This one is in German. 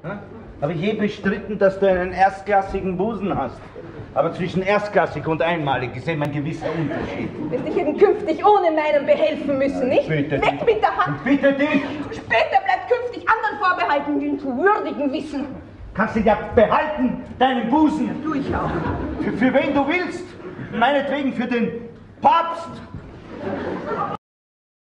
Habe ich je bestritten, dass du einen erstklassigen Busen hast? Aber zwischen erstklassig und einmalig ist eben ein gewisser Unterschied. Du wirst dich eben künftig ohne meinen behelfen müssen, nicht? Bitte Weg mit der Hand! Bitte dich! Später bleibt künftig anderen vorbehalten, die ihn zu würdigen wissen. Kannst du ja behalten, deinen Busen. Tu ich auch. Für wen du willst. Meinetwegen für den Papst.